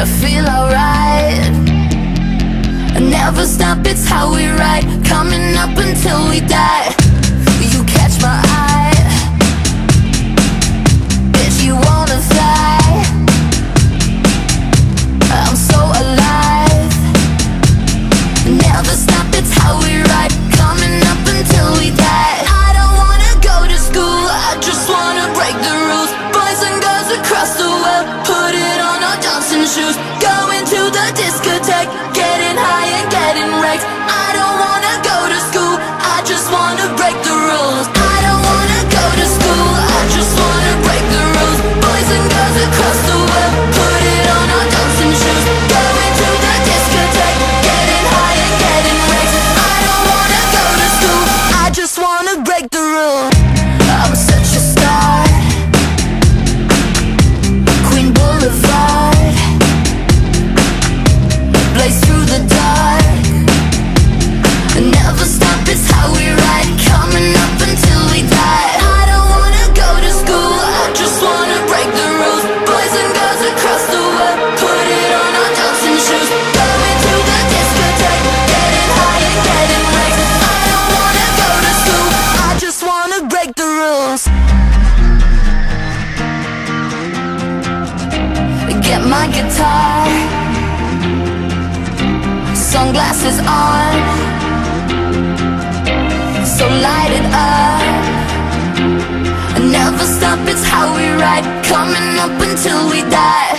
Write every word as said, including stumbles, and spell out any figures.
I feel alright. Never stop, it's how we ride, coming up until we die. You catch my eye, bitch, you wanna fly. I'm so alive. Never stop, it's how we ride, coming up until we die. I don't wanna go to school, I just wanna break the rules. Boys and girls across the world, put it on our dancing shoes. Going to the discotheque, getting high and getting wrecked. I don't wanna go to school, I just wanna break the rules. I don't wanna go to school, I just wanna break the rules. Boys and girls across the world, put it on our dancing shoes. Going to the discotheque, getting high and getting wrecked. I don't wanna go to school, I just wanna break the rules. I'm such a star, Queen Boulevard, blaze through the dark. Never stop, it's how we ride, coming up until we die. I don't wanna go to school, I just wanna break the rules. Boys and girls across the world, put it on our dancing shoes. Going to the discotheque, getting high and getting wrecked. I don't wanna go to school, I just wanna break the rules. Get my guitar, sunglasses on, so light it up. Never stop, it's how we ride, coming up until we die.